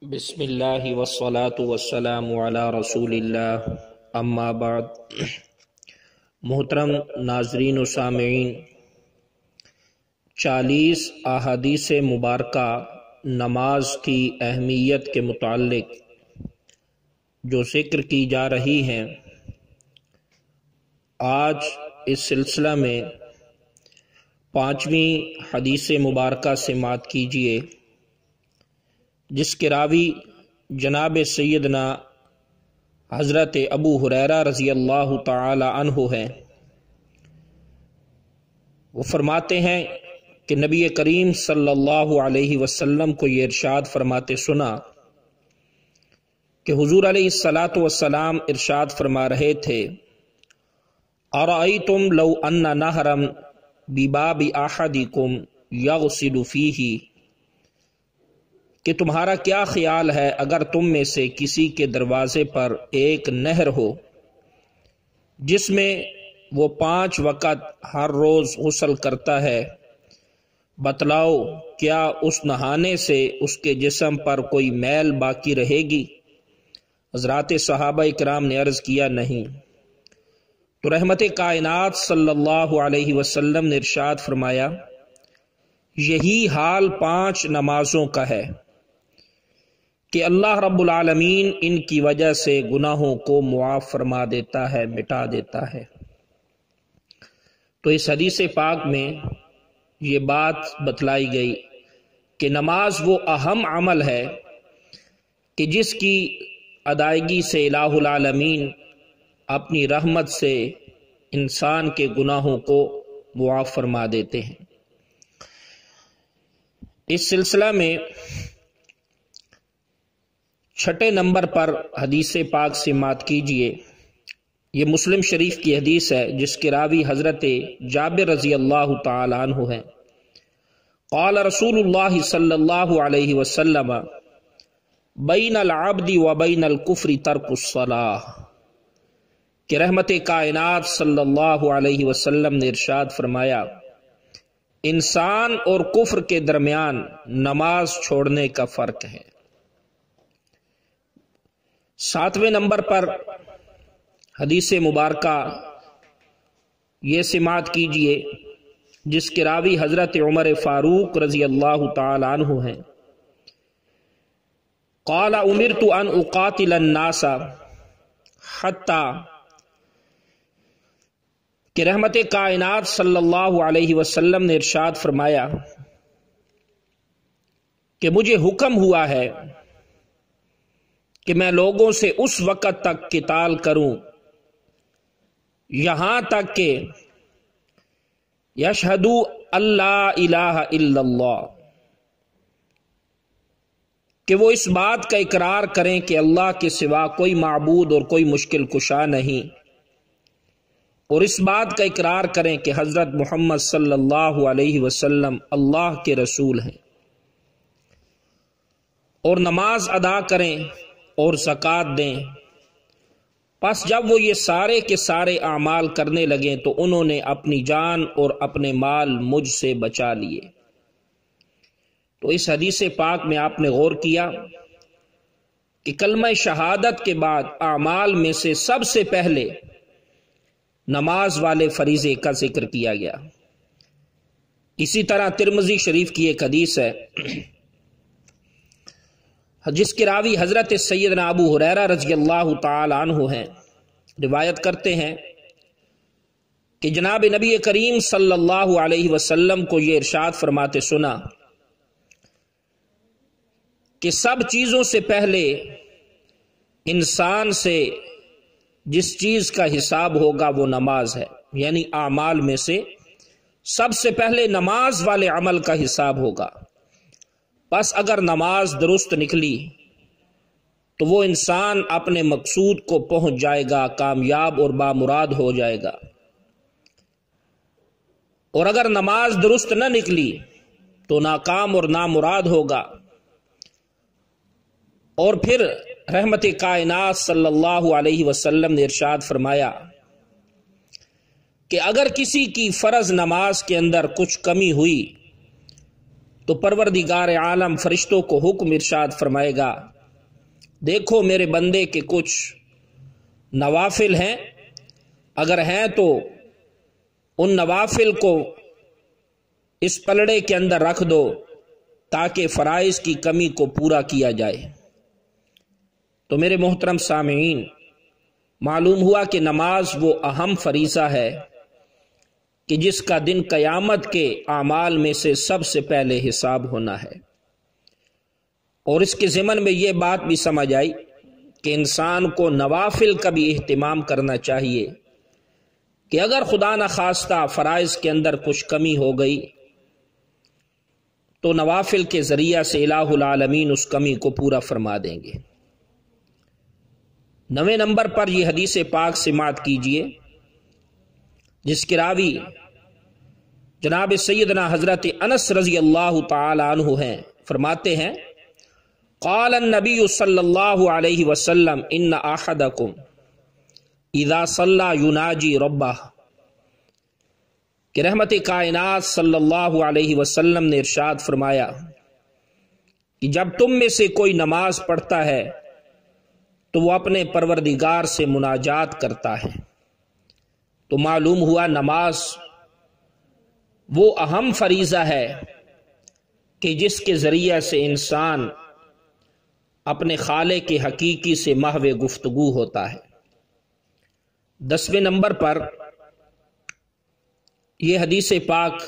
بسم اللہ والصلاة والسلام علی رسول اللہ، اما بعد۔ محترم ناظرین و سامعین، 40 احادیث مبارکہ نماز کی اہمیت کے متعلق جو ذکر کی جا رہی ہیں، آج اس سلسلہ میں 5ویں حدیث مبارکہ سماعت کیجیے، جس کے راوی جناب سیدنا حضرت ابو ہریرہ رضی اللہ تعالی عنہ ہیں۔ وہ فرماتے ہیں کہ نبی کریم صلی اللہ علیہ وسلم کو یہ ارشاد فرماتے سنا کہ حضور علیہ الصلوۃ ارشاد فرما رہے تھے، ارأیتم لو ان نہرا بباب احدکم یغسل فیہ، کہ تمہارا کیا خیال ہے اگر تم میں سے کسی کے دروازے پر ایک نہر ہو جس میں وہ 5 وقت ہر روز غسل کرتا ہے، بتلاؤ کیا اس نہانے سے اس کے جسم پر کوئی میل باقی رہے گی؟ حضرات صحابہ اکرام نے عرض کیا، نہیں۔ تو رحمت کائنات صلی اللہ علیہ وسلم نے ارشاد فرمایا، یہی حال 5 نمازوں کا ہے کہ اللہ رب العالمین ان کی وجہ سے گناہوں کو معاف فرما دیتا ہے، مٹا دیتا ہے۔ تو اس حدیث پاک میں یہ بات بتلائی گئی کہ نماز وہ اہم عمل ہے کہ جس کی ادائیگی سے الہ العالمین اپنی رحمت سے انسان کے گناہوں کو معاف فرما دیتے ہیں۔ اس سلسلہ میں 6 نمبر پر حدیث پاک سماعت کیجیے۔ یہ مسلم شریف کی حدیث ہے، جس کے راوی حضرت جابر رضی اللہ تعالی عنہ ہیں۔ قال رسول اللہ صلی اللہ علیہ وسلم، بین العبد و بین الکفر ترک الصلاۃ، کہ رحمت کائنات صلی اللہ علیہ وسلم نے ارشاد فرمایا، انسان اور کفر کے درمیان نماز چھوڑنے کا فرق ہے۔ 7ویں نمبر پر حدیث مبارکہ یہ سماعت کیجیے، جس کے راوی حضرت عمر فاروق رضی اللہ تعالی عنہ ہیں۔ قال امرت ان اقاتل الناس حتی، کہ رحمت کائنات صلی اللہ علیہ وسلم نے ارشاد فرمایا کہ مجھے حکم ہوا ہے کہ میں لوگوں سے اس وقت تک قتال کروں یہاں تک کہ یشہدوا اللہ الہ الا اللہ، کہ وہ اس بات کا اقرار کریں کہ اللہ کے سوا کوئی معبود اور کوئی مشکل کشا نہیں، اور اس بات کا اقرار کریں کہ حضرت محمد صلی اللہ علیہ وسلم اللہ کے رسول ہیں، اور نماز ادا کریں اور زکوٰۃ دیں۔ پس جب وہ یہ سارے کے سارے اعمال کرنے لگیں تو انہوں نے اپنی جان اور اپنے مال مجھ سے بچا لیے۔ تو اس حدیث پاک میں آپ نے غور کیا کہ کلمہ شہادت کے بعد اعمال میں سے سب سے پہلے نماز والے فریضے کا ذکر کیا گیا۔ اسی طرح ترمذی شریف کی ایک حدیث ہے، جس کے راوی حضرت سیدنا ابو ہریرہ رضی اللہ تعالی عنہ ہیں۔ روایت کرتے ہیں کہ جناب نبی کریم صلی اللہ علیہ وسلم کو یہ ارشاد فرماتے سنا کہ سب چیزوں سے پہلے انسان سے جس چیز کا حساب ہوگا وہ نماز ہے، یعنی اعمال میں سے سب سے پہلے نماز والے عمل کا حساب ہوگا۔ بس اگر نماز درست نکلی تو وہ انسان اپنے مقصود کو پہنچ جائے گا، کامیاب اور بامراد ہو جائے گا، اور اگر نماز درست نہ نکلی تو ناکام اور نامراد ہوگا۔ اور پھر رحمت کائنات صلی اللہ علیہ وسلم نے ارشاد فرمایا کہ اگر کسی کی فرض نماز کے اندر کچھ کمی ہوئی تو پروردگار عالم فرشتوں کو حکم ارشاد فرمائے گا، دیکھو میرے بندے کے کچھ نوافل ہیں، اگر ہیں تو ان نوافل کو اس پلڑے کے اندر رکھ دو تاکہ فرائض کی کمی کو پورا کیا جائے۔ تو میرے محترم سامعین، معلوم ہوا کہ نماز وہ اہم فریضہ ہے کہ جس کا دن قیامت کے اعمال میں سے سب سے پہلے حساب ہونا ہے، اور اس کے ضمن میں یہ بات بھی سمجھ آئی کہ انسان کو نوافل کا بھی اہتمام کرنا چاہیے کہ اگر خدا نخواستہ فرائض کے اندر کچھ کمی ہو گئی تو نوافل کے ذریعہ سے الہ العالمین اس کمی کو پورا فرما دیں گے۔ 9 نمبر پر یہ حدیث پاک سماعت کیجئے، جس کے راوی جناب سیدنا حضرت انس رضی اللہ تعالی عنہ ہیں، فرماتے ہیں قال النبی صلی اللہ علیہ وسلم ان احدکم اذا صلی یناجی ربہ، کہ رحمت کائنات صلی اللہ علیہ وسلم نے ارشاد فرمایا کہ جب تم میں سے کوئی نماز پڑھتا ہے تو وہ اپنے پروردگار سے مناجات کرتا ہے۔ تو معلوم ہوا نماز وہ اہم فریضہ ہے کہ جس کے ذریعے سے انسان اپنے خالق کے حقیقی سے محو گفتگو ہوتا ہے۔ 10ویں نمبر پر یہ حدیث پاک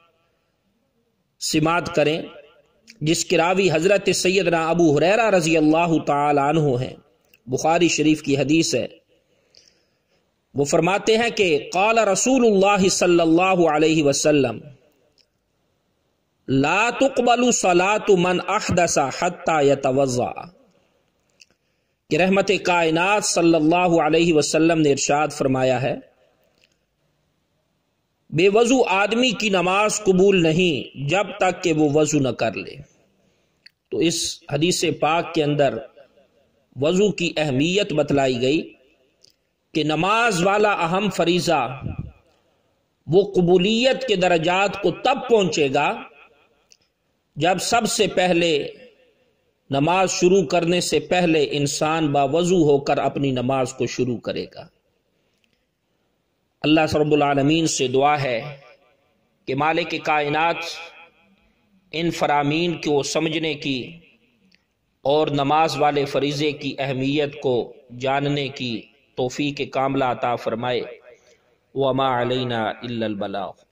سماعت کریں، جس کے راوی حضرت سیدنا ابو ہریرہ رضی اللہ تعالی عنہ ہیں، بخاری شریف کی حدیث ہے۔ وہ فرماتے ہیں کہ قال رسول اللہ صلی اللہ علیہ وسلم لا تقبل صلاة من احدث حتى يتوضأ، کہ رحمت کائنات صلی اللہ علیہ وسلم نے ارشاد فرمایا ہے بے وضو آدمی کی نماز قبول نہیں جب تک کہ وہ وضو نہ کر لے۔ تو اس حدیث پاک کے اندر وضو کی اہمیت بتلائی گئی کہ نماز والا اہم فریضہ وہ قبولیت کے درجات کو تب پہنچے گا جب سب سے پہلے نماز شروع کرنے سے پہلے انسان باوضو ہو کر اپنی نماز کو شروع کرے گا۔ اللہ رب العالمین سے دعا ہے کہ مالک کائنات ان فرامین کو سمجھنے کی اور نماز والے فریضے کی اہمیت کو جاننے کی توفیق کاملہ عطا فرمائے۔ وما علینا الا البلاغ۔